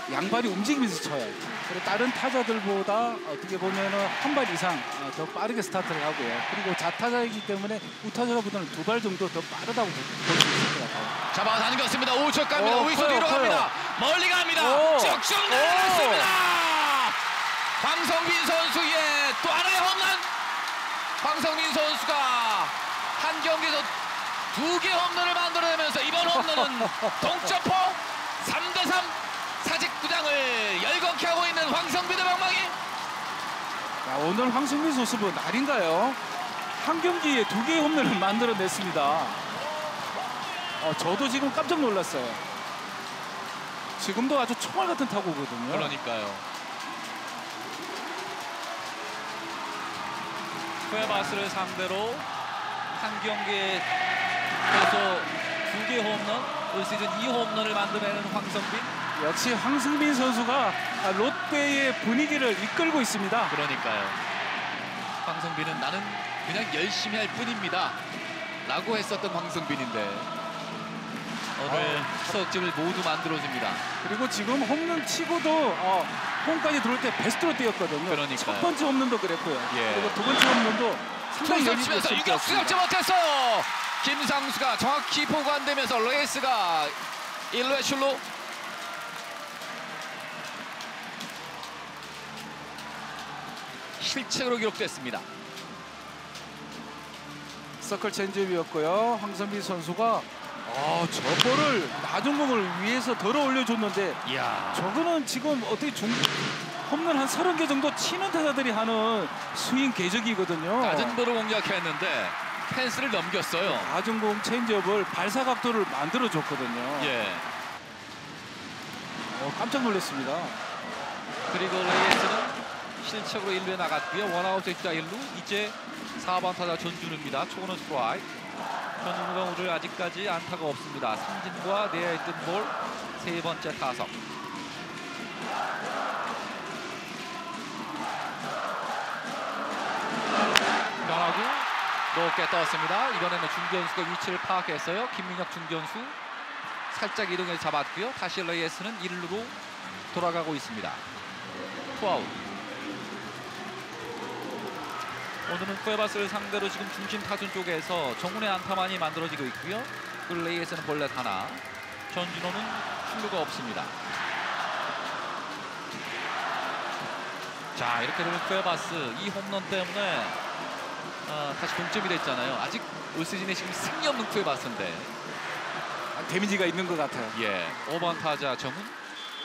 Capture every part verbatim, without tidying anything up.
양발이 움직이면서 쳐요. 그리고 다른 타자들보다 어떻게 보면은 한 발 이상 더 빠르게 스타트를 하고요. 그리고 좌타자이기 때문에 우타자보다는 두 발 정도 더 빠르다고 볼 수 있을 것 같아요. 잡아 당겼습니다. 우측 갑니다. 오, 우익수 커요, 뒤로 커요. 갑니다. 멀리 갑니다. 오. 쭉쭉 내려갔습니다. 황성빈 선수의 또 하나의 홈런. 황성빈 선수가 한 경기에서 두 개 홈런을 만들어내면서 이번 홈런은 동점포 삼 대 삼 사직구장을 열광케 하고 있는 황성빈의 방망이. 야, 오늘 황성빈 선수 뭐 날인가요? 한 경기에 두 개의 홈런을 만들어냈습니다. 어, 저도 지금 깜짝 놀랐어요. 지금도 아주 총알 같은 타구거든요. 그러니까요. 쿠에바스를 상대로 한 경기에 그래서 두 개 홈런, 올 시즌 이 홈런을 만들어내는 황성빈. 역시 황성빈 선수가 롯데의 분위기를 이끌고 있습니다. 그러니까요. 황성빈은 나는 그냥 열심히 할 뿐입니다 라고 했었던 황성빈인데 오늘 석점을 모두 만들어줍니다. 그리고 지금 홈런 치고도 어, 홈까지 들어올 때 베스트로 뛰었거든요. 그러니까요. 첫 번째 홈런도 그랬고요. 예. 그리고 두 번째 홈런도 상당히 투수 여유 있게 치면서 유격수 뛰었습니다. 잡지 못했어요. 김상수가 정확히 보관되면서 레이스가 일 루에 출루. 실책으로 기록됐습니다. 서클 체인지업이었고요. 황성빈 선수가 어, 저 볼을 낮은 공을 위에서 덜어 올려줬는데 이야. 저거는 지금 어떻게 중 홈런 한 서른 개 정도 치는 타자들이 하는 스윙 궤적이거든요. 낮은 볼을 공략했는데 펜스를 넘겼어요. 낮은 공 체인지업을 발사 각도를 만들어줬거든요. 예. 어, 깜짝 놀랐습니다. 그리고 레이스는 실책으로 일 루에 나갔고요. 원아웃 주자 일 루. 이제 사 번 타자 전준우입니다. 초구는 스트라이크. 전준우가 오늘 아직까지 안타가 없습니다. 삼진과 내야에 뜬 볼 세 번째 타석. 변화구 높게 떴습니다. 이번에는 중견수가 위치를 파악했어요. 김민혁 중견수 살짝 이동해서 잡았고요. 다시 레이스는 일 루로 돌아가고 있습니다. 투아웃. 오늘은 쿠에바스를 상대로 지금 중심 타순 쪽에서 정훈의 안타만이 만들어지고 있고요. 그 레이에서는 볼넷 하나. 전준호는 출루가 없습니다. 자, 이렇게 되면 쿠에바스 이 홈런 때문에 어, 다시 동점이 됐잖아요. 아직 올 시즌에 지금 승리 없는 쿠에바스인데. 아, 데미지가 있는 것 같아요. 예, 오 번 타자 정훈.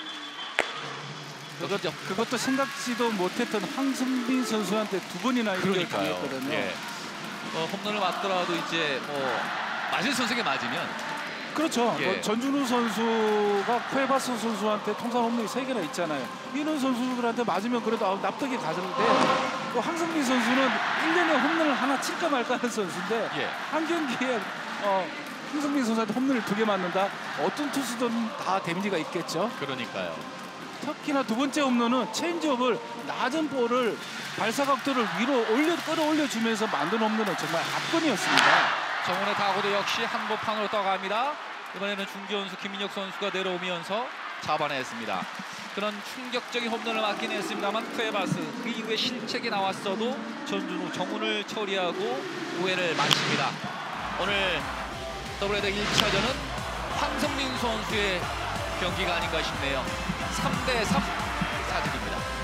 그것, 그것도 생각지도 못했던 황성빈 선수한테 두 번이나 이걸 당했거든요. 예. 어, 홈런을 맞더라도 이제 뭐 맞을 선수에게 맞으면 그렇죠. 예. 뭐 전준우 선수가 쿠에바스 선수한테 통산 홈런이 세 개나 있잖아요. 이런 선수들한테 맞으면 그래도 아, 납득이 가는데 또 황성빈 선수는 일 년에 홈런을 하나 칠까 말까 하는 선수인데 예. 한 경기에 어, 황성빈 선수한테 홈런을 두 개 맞는다. 어떤 투수든 다 데미지가 있겠죠. 그러니까요. 특히나 두 번째 홈런은 체인지업을 낮은 볼을 발사 각도를 위로 올려 끌어올려 주면서 만든 홈런은 정말 압권이었습니다. 정훈의 타구도 역시 한복판으로 떠갑니다. 이번에는 중견수 김민혁 선수가 내려오면서 잡아냈습니다. 그런 충격적인 홈런을 맞긴 했습니다만 쿠에바스 그 이후에 실책이 나왔어도 전준우 정훈을 처리하고 오 회를 마칩니다. 오늘 더블헤더 일 차전은 황성민 선수의 경기가 아닌가 싶네요. 삼 대 삼 사직입니다.